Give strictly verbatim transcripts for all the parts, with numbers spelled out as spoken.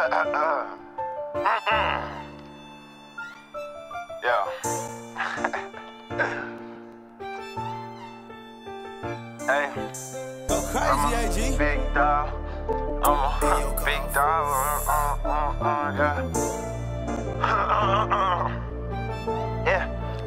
Yeah. Hey. Go crazy, A G. Big dog. I'm a big dog. Uh, uh, uh, yeah. Yeah.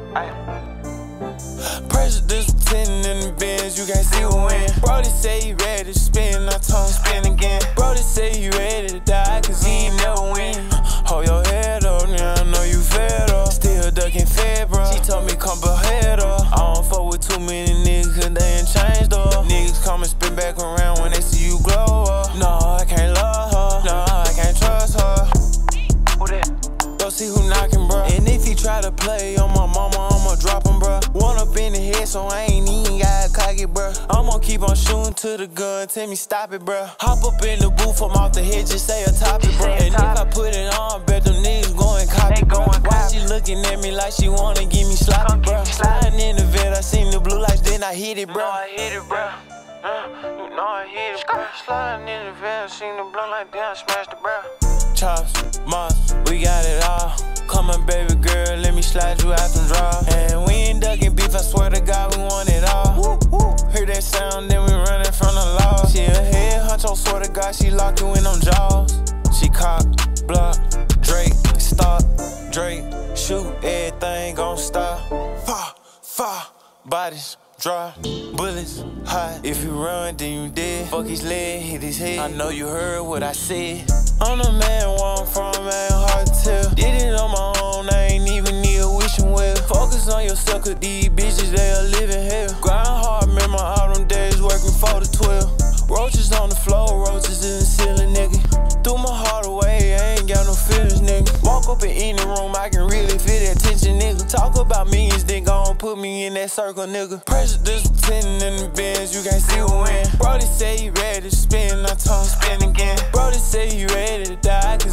Hey. Presidents pretending in the bins, you can't see who win. Brody say he ready to spin, I told him spin again. Brody say he ready to die, cause he ain't never win. Hold your head up, now I know you fed up. Still ducking fed, bro. She told me come behead up. I don't fuck with too many niggas, cause they ain't changed up. Niggas come and spin back around when they see you glow up. No, I can't love her, no, I can't trust her. Who that? Go see who knocking, bro. And if he try to play on my mama, I'ma drop him, bro. One up in the head, so I ain't even gotta cock it, bro. I'ma keep on shooting to the gun, tell me stop it, bro. Hop up in the booth, I'm off the head, just say a topic, bro. And if I put it on, bet them niggas go and copy, bro. Why she looking at me like she wanna give me sloppy, bro? Sliding in the vet, I seen the blue lights, then I hit it, bro. You know I hit it, bro. Uh, you know I hit it, bro. Sliding in the vet, I seen the blue light, then I smashed it, bro. Chops, moss, we got it all. Come on, baby girl, let me slide you out some draws. And we ain't ducking beef, I swear to God, we want it all. Woo, woo. Hear that sound, then we running from the law. She a head honcho, swear to God, she locked you in them jaws. She cop, block, Drake, stop, Drake, shoot, everything gon' stop. Fa, fa, bodies dry, bullets hot. If you run, then you dead. Fuck his leg, hit his head. I know you heard what I said. I'm the man where I'm from, man, hard to tell. Did it on my own, I ain't even need a wishing well. Focus on yourself, cause these bitches, they are living hell. Grind hard, remember all them days working four to twelve. Roaches on the floor, roaches in the ceiling, nigga. Threw my heart away, I ain't got no feelings, nigga. Walk up in any room, I can really feel that tension, nigga. Talk about millions, then gon' put me in that circle, nigga. Presidents pretending in the bins, you can't see who win. Brody say he ready to spin, I told him spin again. Brody say he ready to die,